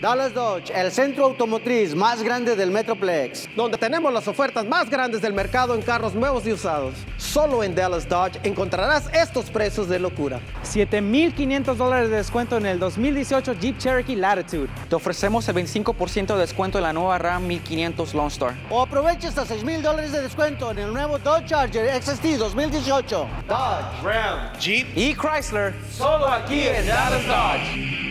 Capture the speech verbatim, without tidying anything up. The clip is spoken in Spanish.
Dallas Dodge, el centro automotriz más grande del Metroplex. Donde tenemos las ofertas más grandes del mercado en carros nuevos y usados. Solo en Dallas Dodge encontrarás estos precios de locura. siete mil quinientos dólares de descuento en el dos mil dieciocho Jeep Cherokee Latitude. Te ofrecemos el veinticinco por ciento de descuento en la nueva Ram mil quinientos Lone Star. O aprovecha hasta seis mil dólares de descuento en el nuevo Dodge Charger X S T dos mil dieciocho. Dodge, Ram, Jeep y Chrysler. Solo aquí en Dallas Dodge.